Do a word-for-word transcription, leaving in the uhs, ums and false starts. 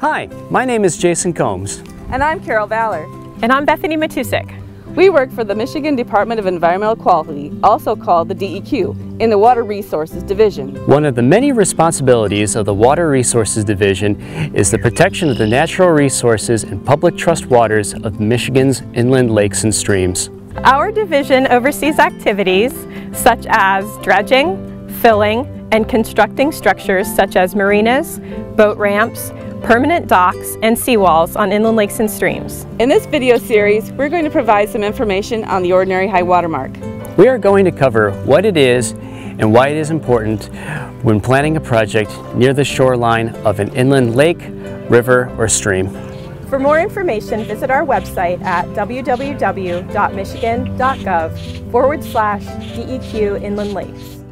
Hi, my name is Jason Combs. And I'm Carol Valor. And I'm Bethany Matusik. We work for the Michigan Department of Environmental Quality, also called the D E Q, in the Water Resources Division. One of the many responsibilities of the Water Resources Division is the protection of the natural resources and public trust waters of Michigan's inland lakes and streams. Our division oversees activities such as dredging, filling, and constructing structures such as marinas, boat ramps, permanent docks, and seawalls on inland lakes and streams. In this video series, we're going to provide some information on the ordinary high water mark. We are going to cover what it is and why it is important when planning a project near the shoreline of an inland lake, river, or stream. For more information, visit our website at w w w dot michigan dot gov forward slash D E Q Inland Lakes.